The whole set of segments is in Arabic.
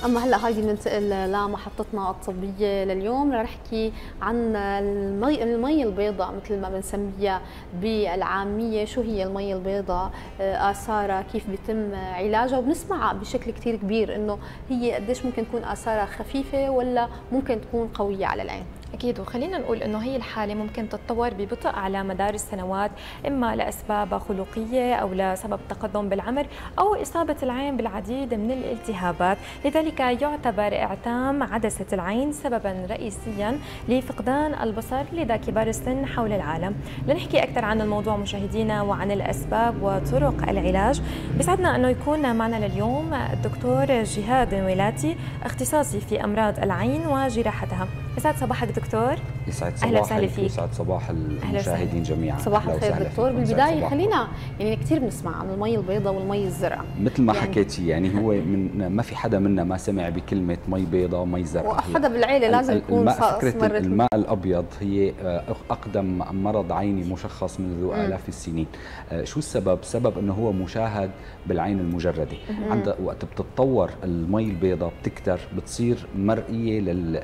اما هلا هيدي بننتقل لمحطتنا الطبيه لليوم لنحكي عن المي البيضاء مثل ما بنسميها بالعاميه. شو هي المي البيضاء؟ اثارها، كيف بيتم علاجها؟ وبنسمع بشكل كثير كبير انه هي قديش ممكن تكون اثارها خفيفه ولا ممكن تكون قويه على العين. أكيد، وخلينا نقول إنه هي الحالة ممكن تتطور ببطء على مدار السنوات، إما لأسباب خلقية أو لسبب تقدم بالعمر أو إصابة العين بالعديد من الالتهابات. لذلك يعتبر إعتام عدسة العين سببا رئيسيا لفقدان البصر لدى كبار السن حول العالم. لنحكي أكثر عن الموضوع مشاهدينا وعن الأسباب وطرق العلاج، بسعدنا أنه يكون معنا لليوم الدكتور جهاد ميلاتي، اختصاصي في أمراض العين وجراحتها. يسعد صباحك دكتور. يسعد اهلا وسهلا صباحك فيك. ويسعد صباح المشاهدين جميعا. صباح الخير دكتور. بالبدايه خلينا كثير بنسمع عن المي البيضاء والمي الزرقاء، مثل ما حكيتي، هو من ما في حدا منا ما سمع بكلمه مي بيضاء ومي زرقاء. وحدا بالعيله لازم يكون فكرة الماء الابيض هي اقدم مرض عيني مشخص منذ الاف السنين. شو السبب؟ سبب انه هو مشاهد بالعين المجرده. عند وقت بتتطور المي البيضاء بتكتر، بتصير مرئيه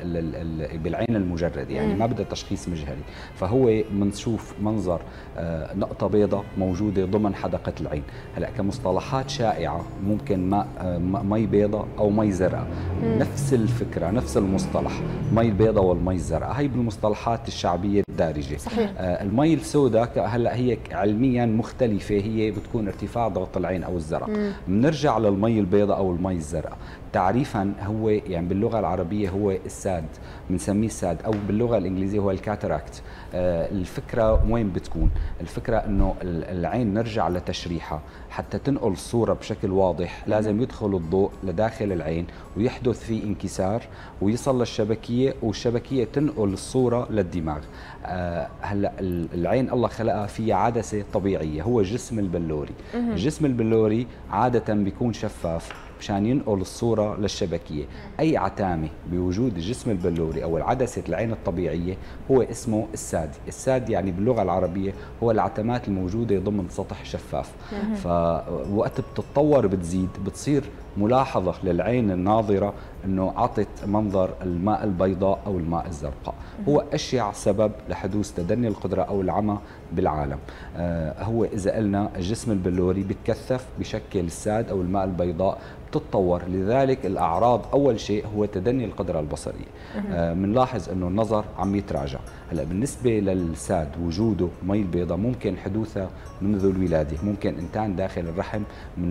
بالعين المجرده، يعني ما بدها تشخيص مجهري. فهو بنشوف منظر نقطه بيضاء موجوده ضمن حدقه العين. هلا كمصطلحات شائعه ممكن مي بيضاء او مي زرقاء، نفس الفكره نفس المصطلح، مي البيضاء والمي الزرقاء، هي بالمصطلحات الشعبيه الدارجه. صحيح. المي السوداء هلا هي علميا مختلفه، هي بتكون ارتفاع ضغط العين او الزرق. بنرجع للمي البيضاء او المي الزرقاء، تعريفا هو يعني باللغه العربيه هو الساد، بنسميه الساد، او باللغه الانجليزيه هو الكاتاراكت. الفكره وين بتكون؟ الفكره انه العين نرجع لتشريحها حتى تنقل الصوره بشكل واضح، لازم يدخل الضوء لداخل العين ويحدث فيه انكسار ويصل للشبكيه، والشبكيه تنقل الصوره للدماغ. هلا العين الله خلقها فيها عدسه طبيعيه، هو الجسم البلوري. الجسم البلوري عاده بيكون شفاف مشان ينقل الصورة للشبكية. أي عتامة بوجود الجسم البلوري أو العدسة العين الطبيعية هو اسمه الساد. الساد يعني باللغة العربية هو العتمات الموجودة ضمن سطح شفاف. فوقت بتتطور بتزيد، بتصير ملاحظة للعين الناظرة أنه عطت منظر الماء البيضاء أو الماء الزرقاء. هو أشيع سبب لحدوث تدني القدرة أو العمى بالعالم. هو إذا قلنا الجسم البلوري بتكثف بشكل الساد أو الماء البيضاء بتتطور. لذلك الأعراض أول شيء هو تدني القدرة البصرية. بنلاحظ أنه النظر عم يتراجع. هلا بالنسبة للساد وجوده مي البيضاء ممكن حدوثها منذ الولادة، ممكن إنتان داخل الرحم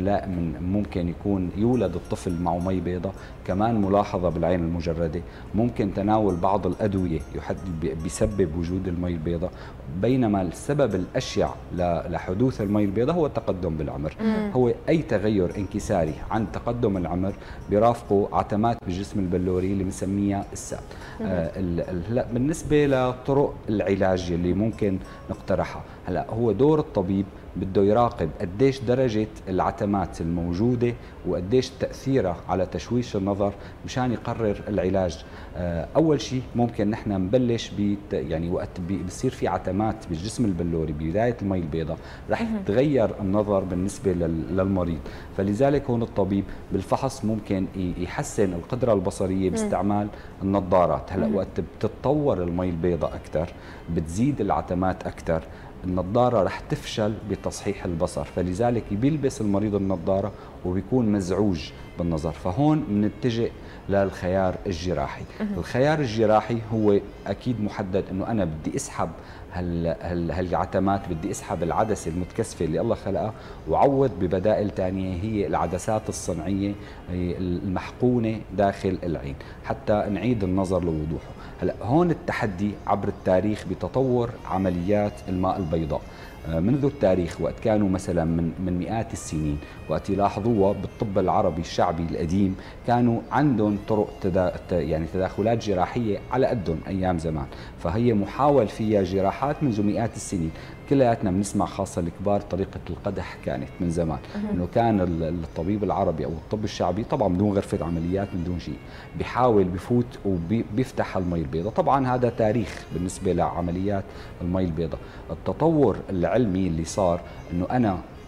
ممكن يكون يولد الطفل معه مي بيضاء، كمان ملاحظة بالعين المجردة. ممكن تناول بعض الأدوية بيسبب وجود المي البيضاء، بينما السبب الأشيع لحدوث المي البيضاء هو التقدم بالعمر. هو أي تغير انكساري عن تقدم العمر بيرافقه عتمات بالجسم البلوري اللي بنسميها الساد. هلا بالنسبة لطرق العلاج اللي ممكن نقترحها، هلا هو دور الطبيب بده يراقب قديش درجة العتمات الموجودة وقديش تأثيرها على تشويش النظر مشان يقرر العلاج. أول شيء ممكن نحن نبلش يعني وقت بصير في عتمات بالجسم البلوري ببداية المي البيضاء رح تغير النظر بالنسبة للمريض. فلذلك هون الطبيب بالفحص ممكن يحسن القدرة البصرية باستعمال النظارات. هلا وقت بتتطور المي البيضاء أكثر بتزيد العتمات أكثر، النظارة رح تفشل بتصحيح البصر، فلذلك بيلبس المريض النظارة وبيكون مزعوج بالنظر. فهون بنتجه للخيار الجراحي. الخيار الجراحي هو أكيد محدد أنه أنا بدي أسحب هالعتمات، بدي أسحب العدسة المتكثفة اللي الله خلقها وعوض ببدائل ثانية هي العدسات الصنعية المحقونة داخل العين حتى نعيد النظر لوضوحه. هلا هون التحدي عبر التاريخ بتطور عمليات الماء البيضاء. منذ التاريخ وقت كانوا مثلا من مئات السنين وقت يلاحظوها بالطب العربي الشعبي القديم كانوا عندهم طرق يعني تداخلات جراحية على قدهم أيام زمان، فهي محاول فيها جراحات منذ مئات السنين. كلياتنا بنسمع خاصة الكبار طريقة القدح كانت من زمان، انه كان الطبيب العربي او الطب الشعبي طبعا بدون غرفة عمليات من دون شيء بيحاول بفوت وبيفتح المي البيضاء. طبعا هذا تاريخ بالنسبة لعمليات المي البيضاء. التطور العلمي اللي صار انه انا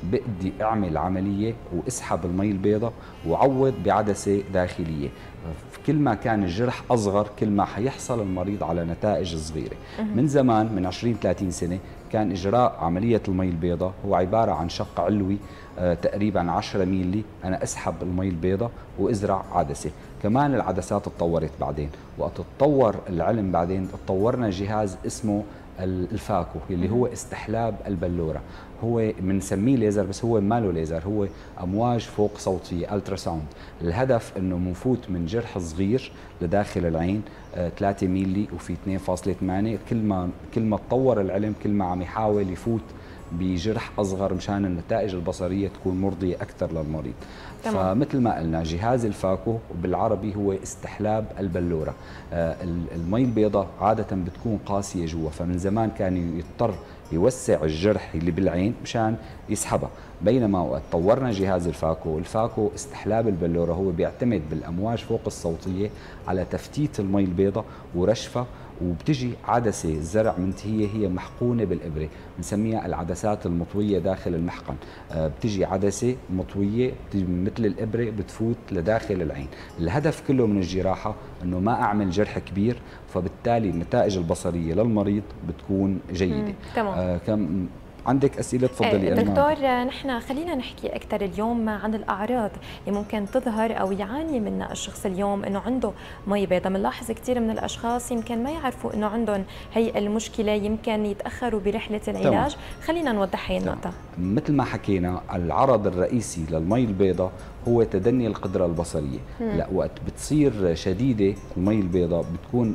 بدي اعمل عمليه واسحب المي البيضاء وعوض بعدسه داخليه. كل ما كان الجرح اصغر كل ما حيحصل المريض على نتائج صغيره. من زمان من 20-30 سنه كان اجراء عمليه المي البيضاء هو عباره عن شق علوي تقريبا 10 ميلي، انا اسحب المي البيضاء وازرع عدسه. كمان العدسات اتطورت بعدين، وقت تطور العلم بعدين تطورنا جهاز اسمه الفاكو اللي هو استحلاب البلوره. هو بنسميه ليزر بس هو ما له ليزر، هو امواج فوق صوتيه الترا ساوند. الهدف انه بنفوت من جرح صغير لداخل العين 3 ميلي وفي 2.8. كل ما تطور العلم كل ما عم يحاول يفوت بجرح اصغر مشان النتائج البصريه تكون مرضيه اكثر للمريض. فمثل ما قلنا جهاز الفاكو بالعربي هو استحلاب البلوره. المي البيضاء عاده بتكون قاسيه جوا، فمن زمان كان يضطر يوسع الجرح اللي بالعين مشان يسحبها. بينما وقت طورنا جهاز الفاكو استحلاب البلوره هو بيعتمد بالامواج فوق الصوتيه على تفتيت المي البيضاء ورشفها، وبتجي عدسه زرع منتهيه هي محقونه بالابره، بنسميها العدسات المطويه داخل المحقن. بتجي عدسه مطويه مثل الابره بتفوت لداخل العين. الهدف كله من الجراحه انه ما اعمل جرح كبير، فبالتالي النتائج البصريه للمريض بتكون جيده. تمام. عندك اسئله؟ تفضلي. دكتور، نحن خلينا نحكي اكثر اليوم عن الاعراض اللي ممكن تظهر او يعاني منها الشخص اليوم انه عنده مي بيضاء. بنلاحظ كثير من الاشخاص يمكن ما يعرفوا انه عندهم هي المشكله، يمكن يتاخروا برحله العلاج. خلينا نوضح هي النقطه. مثل ما حكينا العرض الرئيسي للمي البيضاء هو تدني القدرة البصرية. لا، وقت بتصير شديدة المي البيضاء بتكون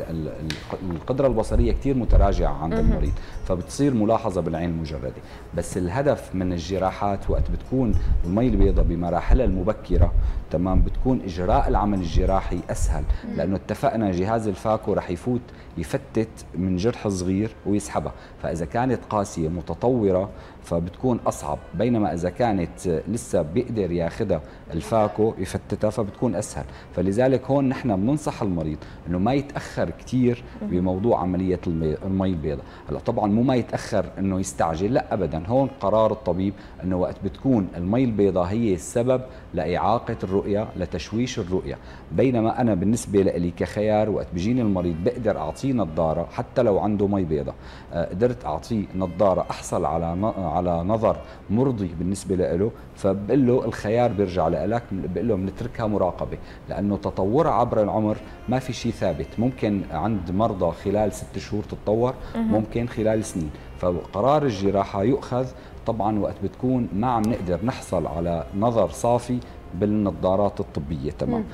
القدرة البصرية كتير متراجعة عند المريض، فبتصير ملاحظة بالعين المجردة. بس الهدف من الجراحات وقت بتكون المي البيضاء بمراحلها المبكرة تمام بتكون إجراء العمل الجراحي أسهل، لأنه اتفقنا جهاز الفاكو رح يفوت يفتت من جرح صغير ويسحبها، فإذا كانت قاسية متطورة فبتكون أصعب، بينما إذا كانت لسه بيقدر ياخدها الفاكو يفتتها فبتكون أسهل. فلذلك هون نحن بننصح المريض إنه ما يتأخر كتير بموضوع عملية المي البيضاء. هلا طبعا مو ما يتأخر إنه يستعجل، لا أبدا، هون قرار الطبيب إنه وقت بتكون المي البيضاء هي السبب لإعاقة الرؤية لتشويش الرؤية. بينما أنا بالنسبة لي كخيار وقت بيجيني المريض بقدر أعطيه نظارة حتى لو عنده مي بيضاء، قدرت أعطيه نظارة أحصل على نظر مرضي بالنسبة له، فبقول له الخيار بيرجع لك، بقول له بنتركها مراقبة، لأنه تطورها عبر العمر ما في شيء ثابت، ممكن عند مرضى خلال 6 شهور تتطور، ممكن خلال سنين. فقرار الجراحة يؤخذ طبعا وقت بتكون ما عم نقدر نحصل على نظر صافي بالنظارات الطبية. تمام.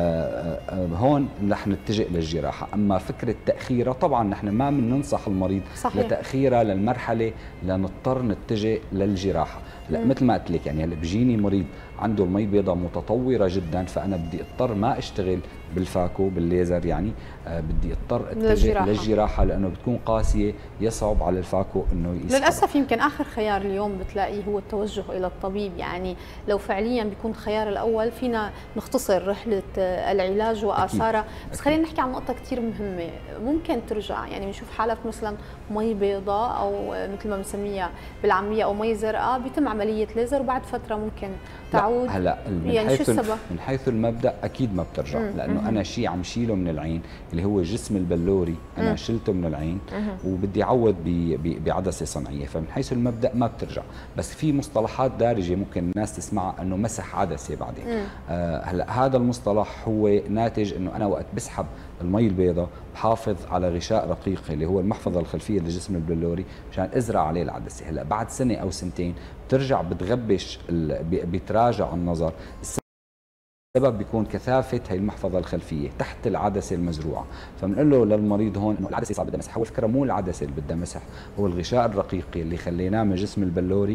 هون رح نتجه للجراحة. أما فكرة تأخيرها طبعا نحن ما بننصح المريض لتأخيرها للمرحلة لنضطر نتجه للجراحة. لا، مثل ما قلت لك يعني هلا بيجيني مريض عنده المي بيضاء متطورة جدا، فأنا بدي اضطر ما اشتغل بالفاكو بالليزر، يعني بدي اضطر اتجه للجراحة لأنه بتكون قاسية، يصعب على الفاكو انه يسحب. للأسف يمكن آخر خيار اليوم بتلاقيه هو التوجه إلى الطبيب، يعني لو فعليا بيكون الخيار الأول فينا نختصر رحلة العلاج وآثارها. بس خلينا نحكي عن نقطة كثير مهمة ممكن ترجع، يعني بنشوف حالات مثلا مي بيضاء أو مثل ما بنسميها بالعامية أو مي زرقاء بيتم عملية ليزر وبعد فترة ممكن تعود. هلا يعني شو السبب؟ من حيث المبدأ أكيد ما بترجع، لأنه أنا شيء عم شيله من العين اللي هو جسم البلوري، أنا شلته من العين وبدي أعوض بعدسة صناعية، فمن حيث المبدأ ما بترجع. بس في مصطلحات دارجة ممكن الناس تسمعها أنه مسح عدسة بعدين. هلا هذا المصطلح هو ناتج أنه أنا وقت بسحب المي البيضاء بحافظ على غشاء رقيق اللي هو المحفظة الخلفية لجسم البلوري مشان أزرع عليه العدسة. هلا بعد سنة أو سنتين بترجع بتغبش، بيتراجع النظر. السبب بيكون كثافة هي المحفظة الخلفية تحت العدسة المزروعة، فبنقول له للمريض هون انه العدسة صار بدها مسح. هو الفكرة مو العدسة اللي بدها مسح، هو الغشاء الرقيقي اللي خليناه من جسم البلوري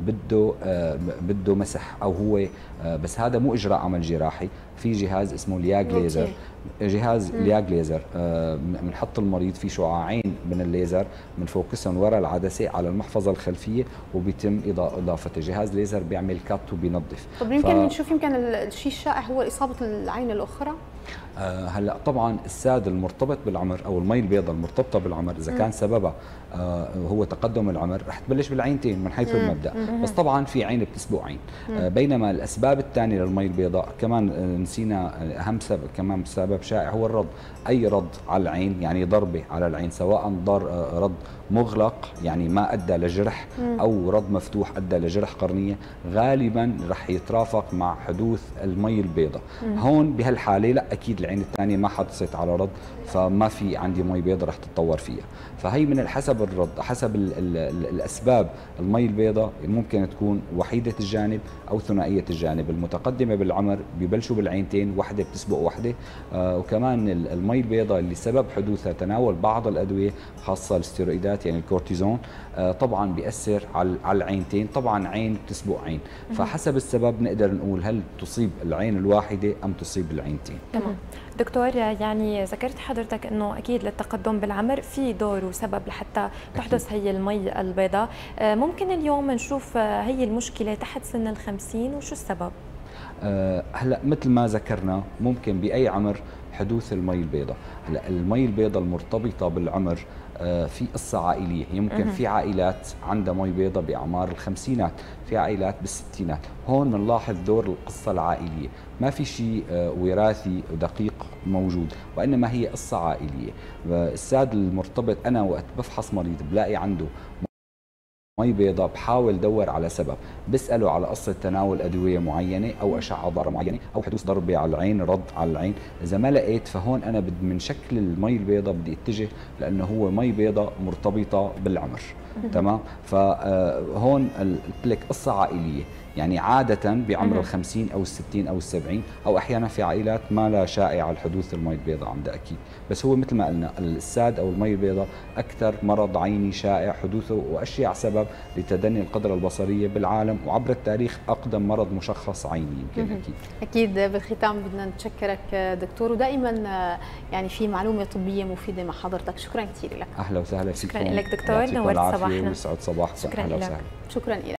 بده مسح، او هو بس هذا مو اجراء عمل جراحي. في جهاز اسمه الياج ليزر، جهاز الياج ليزر بنحط المريض في شعاعين من الليزر بنفوكسهم ورا العدسة على المحفظة الخلفية وبيتم اضافته. جهاز ليزر بيعمل كات وبينظف. طب يمكن نشوف يمكن الشيء الشائع هو إصابة العين الأخرى. هلا طبعا الساد المرتبط بالعمر او المي البيضاء المرتبطه بالعمر اذا كان سببها هو تقدم العمر رح تبلش بالعينتين من حيث المبدا، بس طبعا في عين بتسبق عين. بينما الاسباب الثانيه للمي البيضاء كمان نسينا اهم سبب، كمان سبب شائع هو الرض. اي رض على العين يعني ضربه على العين، سواء رض مغلق يعني ما ادى لجرح او رض مفتوح ادى لجرح قرنيه، غالبا رح يترافق مع حدوث المي البيضاء. هون بهالحاله لا، اكيد العين الثانيه ما حدثت على رض، فما في عندي مي بيضاء رح تتطور فيها. فهي من حسب الرض، حسب الاسباب. المي البيضاء ممكن تكون وحيده الجانب او ثنائيه الجانب. المتقدمه بالعمر ببلشوا بالعينتين، وحده بتسبق وحده. وكمان المي البيضاء اللي سبب حدوثها تناول بعض الادويه خاصه الستيرويدات يعني الكورتيزون، طبعا بيأثر على العينتين، طبعا عين بتسبق عين. فحسب السبب نقدر نقول هل تصيب العين الواحده ام تصيب العينتين. تمام. دكتور، يعني ذكرت حضرتك انه اكيد للتقدم بالعمر في دور وسبب لحتى تحدث هي المي البيضاء، ممكن اليوم نشوف هي المشكله تحت سن ال50 وشو السبب؟ هلا مثل ما ذكرنا ممكن باي عمر حدوث المي البيضاء. هلا المي البيضاء المرتبطه بالعمر في قصه عائليه، يمكن في عائلات عندها مي بيضاء باعمار الخمسينات، في عائلات بالستينات. هون بنلاحظ دور القصه العائليه، ما في شيء وراثي دقيق موجود، وانما هي قصه عائليه. الساد المرتبط انا وقت بفحص مريض بلاقي عنده مي بيضاء، بحاول دور على سبب، بسأله على قصة تناول أدوية معينة أو أشعة ضارة معينة أو حدوث ضربة على العين، رض على العين. إذا ما لقيت فهون أنا من شكل المي البيضاء بدي اتجه لأنه هو مي بيضاء مرتبطة بالعمر. تمام. فهون قلت لك قصة عائلية، يعني عادة بعمر ال50 أو ال60 أو ال70، أو أحيانا في عائلات ما لا شائعة الحدوث المي البيضاء عندها أكيد. بس هو مثل ما قلنا الساد أو المي البيضاء أكثر مرض عيني شائع حدوثه وأشيع سبب لتدني القدرة البصرية بالعالم، وعبر التاريخ أقدم مرض مشخص عيني يمكن. أكيد بالختام بدنا نتشكرك دكتور، ودائما يعني في معلومة طبية مفيدة مع حضرتك. شكرا كثير لك. أهلا وسهلا فيكم. شكرا لك دكتور، نورت صباحنا. ويسعد صباحكم. شكرا لك. شكرا لك.